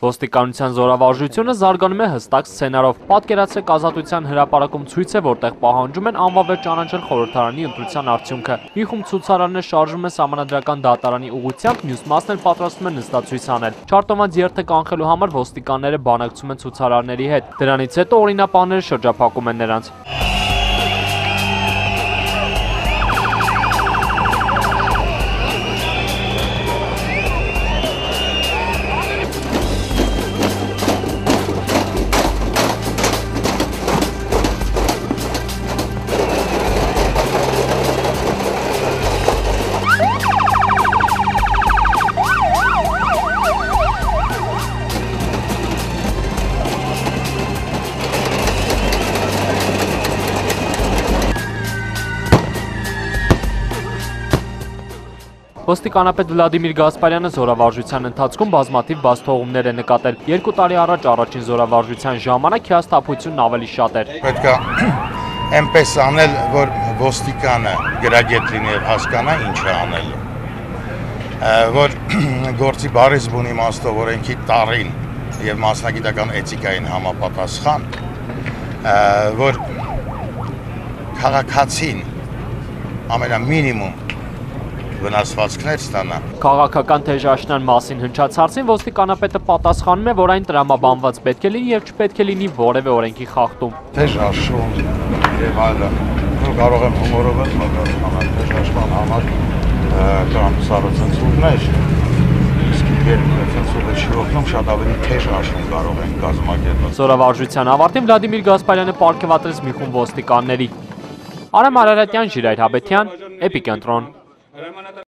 Ոստիկանության զորավարժությունը զարգանում է հստակ սցենարով։ Պատկերացրեք ազատության հրապարակում ցույց է, որտեղ պահանջում են անվավեր ճանաչել խորհրդարանի ընտրության արդյունքը։ Մի խումբ ցուցարարներ շարժվում են սահմանադրական դատարանի ուղղությամբ, մյուս մասն էլ պատրաստվում են նստացույց անել։ Չարտոված երթը կանխելու համար ոստիկանները բանակցում են ցուցարարների հետ։ Դրանից հետո օրինապահները շրջափակում են նրանց։ Ոստիկանապետ Վլադիմիր Գասպարյանը զորավարժության ընթացքում բազմաթիվ բացթողումներ է նկատել։ 2 տարի առաջ առաջին զորավարժության ժամանակ հիասթափությունն ավելի շատ էր։ Պետք է այնպես անել, որ ոստիկանը գրագետ լինի եւ հասկանա ինչ է անելու։ Որ գործի բարիզբուն իմաստով օրենքի տարին եւ մասնագիտական էթիկային համապատասխան, որ քաղաքացին ամենամինիմում վնասվածքներ ստանա։ Քաղաքական թեժաշնան մասին հնչած հարցին ոստիկանապետը պատասխանում է, որ այն տրամաբանված պետք է լինի եւ չպետք է լինի որևէ օրենքի խախտում։ Թեժաշուն եւ այլն։ Կարող եմ հումորով պատասխանել թեժաշման համար կամ սառցնցումներ, իսկ երբ ցնցումը չի օգնում, շատ ավելի թեժաշուն կարող են կազմակերպել։ Զորավարժության ավարտին Վլադիմիր Գասպարյանը պարգևատրեց մի խումբ ոստիկանների։ Արամ Արարատյան, Ժիրայր Հաբետյան, Էպիկենտրոն։